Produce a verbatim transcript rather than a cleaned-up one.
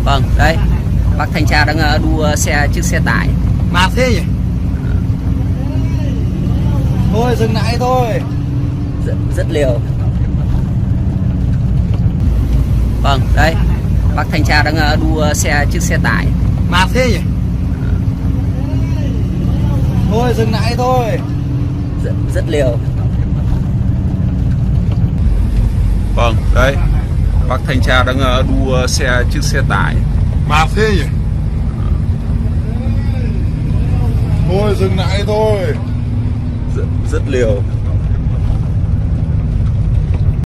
Vâng, đấy, bác thanh tra đang đua xe chiếc xe tải. Mà thế nhỉ? Thôi dừng lại thôi. Rất, rất liều. Vâng, đấy, bác thanh tra đang đua xe chiếc xe tải. Mà thế nhỉ? Thôi dừng lại thôi. Rất, rất liều. Vâng, đấy, bác thanh tra đang đua xe chiếc xe tải. Mà thế nhỉ? Thôi dừng lại thôi. Rất, rất liều.